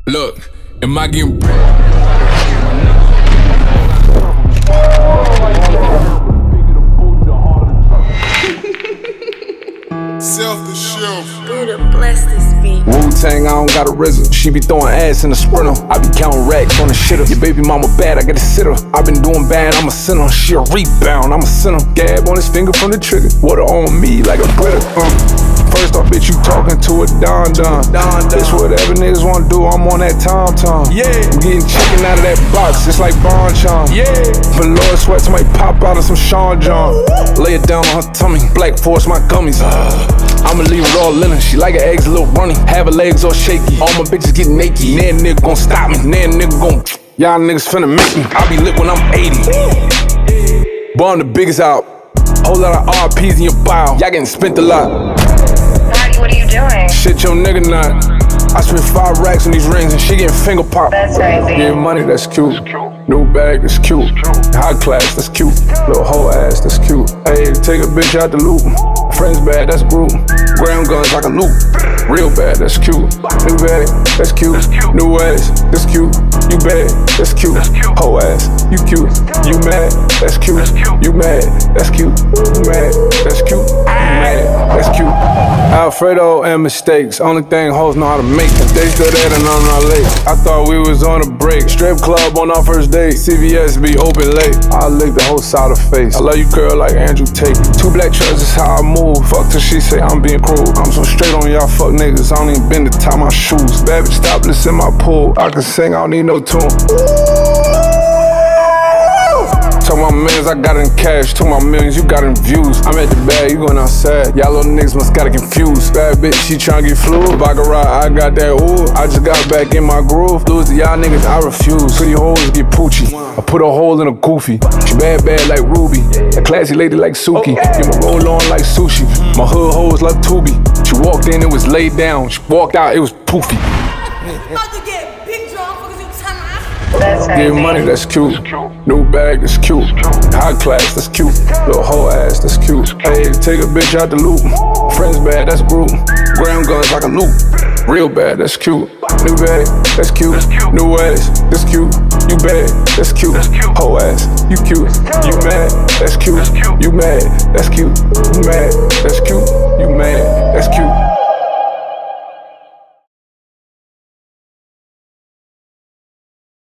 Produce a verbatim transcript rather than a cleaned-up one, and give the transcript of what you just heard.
Look, am I getting Self the shelf. Buddha bless this beat. Wu-Tang I don't got a rezzer. She be throwing ass in a sprinter. I be counting racks on the shitter. Your baby mama bad, I get a sitter. I been doing bad, I'm a sinner. She a rebound, I'm a sinner. Gab on his finger from the trigger. Water on me like a brita. Uh. First off, bitch, you talking to a don don. Bitch, whatever niggas wanna do, I'm on that tom tom. Yeah, I'm getting chicken out of that box, it's like Bonchon. Yeah, Velour sweats might pop out of some Sean John. Lay it down on her tummy, black force my gummies. Uh. I'ma leave it all in her. She like her eggs a little runny. Have her legs all shaky. All my bitches get naked. Nan nigga gon' stop me. Nan nigga gon' y'all niggas finna make me. I be lit when I'm eighty. Boy, I'm the biggest out. Whole lot of R Ps in your bio. Y'all getting spent a lot. Daddy, what are you doing? Shit, your nigga not. I spent five racks on these rings and she getting finger popped. That's crazy. Yeah, money, that's cute. New bag, that's cute. High class, that's cute. Little whole ass, that's cute. Hey, take a bitch out the loop. Friends bad, that's group. Ground guns like a loop. Real bad, that's cute. New bag, that's cute. New ass, that's cute. You bad, that's cute. Whole ass, you cute. You mad, that's cute. You mad, that's cute. You mad, that's cute. You mad, that's cute. Alfredo and mistakes, only thing hoes know how to make them. They still there and I'm not late. I thought we was on a break. Strip club on our first date. C V S be open late. I lick the whole side of the face. I love you, girl, like Andrew Tate. Two black trucks is how I move. Fuck till she say I'm being cruel. I'm so straight on y'all fuck niggas. I don't even bend to tie my shoes. Bad bitch, stop listening my pool. I can sing, I don't need no tune. Talk my millions, I got it in cash. Took my millions, you got it in views. I'm at the bag, you going outside. Y'all little niggas must got it confused. Bad bitch, she tryna get fluid. Baccarat, I got that ooh. I just got back in my groove. Lose to y'all niggas, I refuse. Pretty hoes get poochie. I put a hole in a goofy. She bad, bad like Ruby. A classy lady like Suki. Get my roll on like sushi. My hood hoes like Tubi. She walked in, it was laid down. She walked out, it was poofy. That's Get crazy. money, that's cute. New bag, that's cute. High class, that's cute. Little whole ass, that's cute. Hey, take a bitch out the loop. Friends bad, that's group. Ground guns like a loop. Real bad, that's cute. New bag, that's cute. New ass, that's cute. You bad, that's cute. Whole ass, you cute. You mad, that's cute. You mad, that's cute. You mad, that's cute. You mad, that's cute.